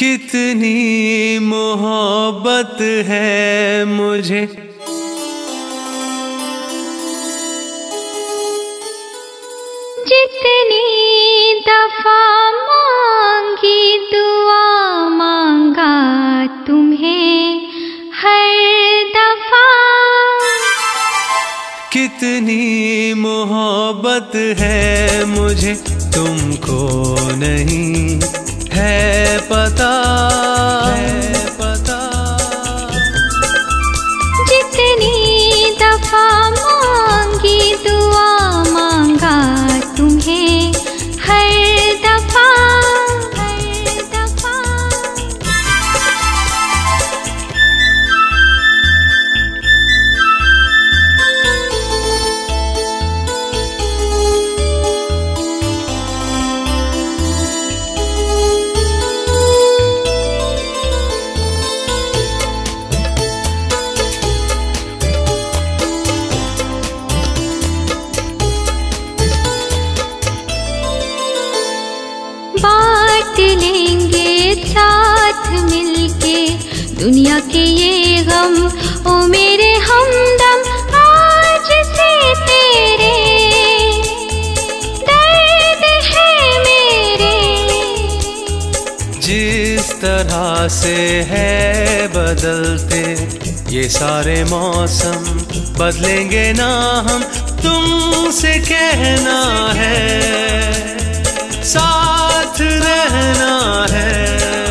कितनी मोहब्बत है मुझे जितनी दफा मांगी दुआ मांगा तुम्हें हर दफा। कितनी मोहब्बत है मुझे तुमको नहीं है पता, है पता। जितनी दफा मांगी दुआ मांगा तुम्हें हर दफा, हर दफा। बांट लेंगे साथ मिलके दुनिया के ये गम, ओ मेरे हमदम आज से तेरे दर्द है मेरे। जिस तरह से है बदलते ये सारे मौसम, बदलेंगे ना हम तुमसे कहना है, साथ रहना है।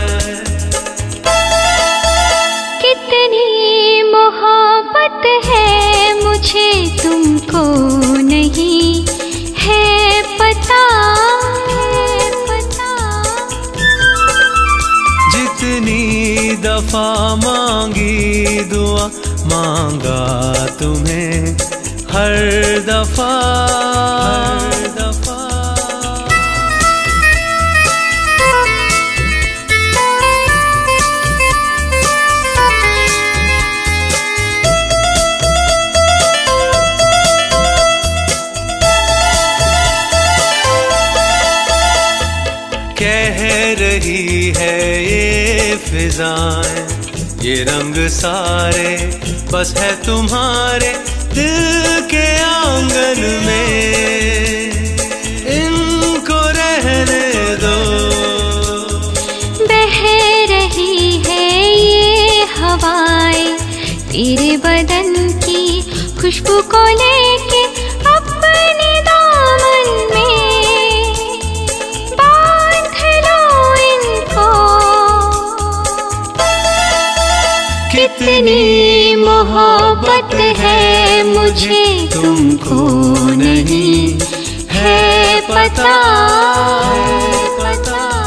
कितनी मोहब्बत है मुझे तुमको नहीं है पता, है पता। जितनी दफा मांगी दुआ मांगा तुम्हें हर दफा, हर दफा। कह रही है ये फिजाएं, ये रंग सारे बस है तुम्हारे दिल के आंगन में, इनको रहने दो। बह रही है ये हवाएं तेरे बदन की खुशबू को लेके अपने दामन में बांध लो इनको। कितनी मोहब्बत है मुझे तुमको नहीं है पता, है पता।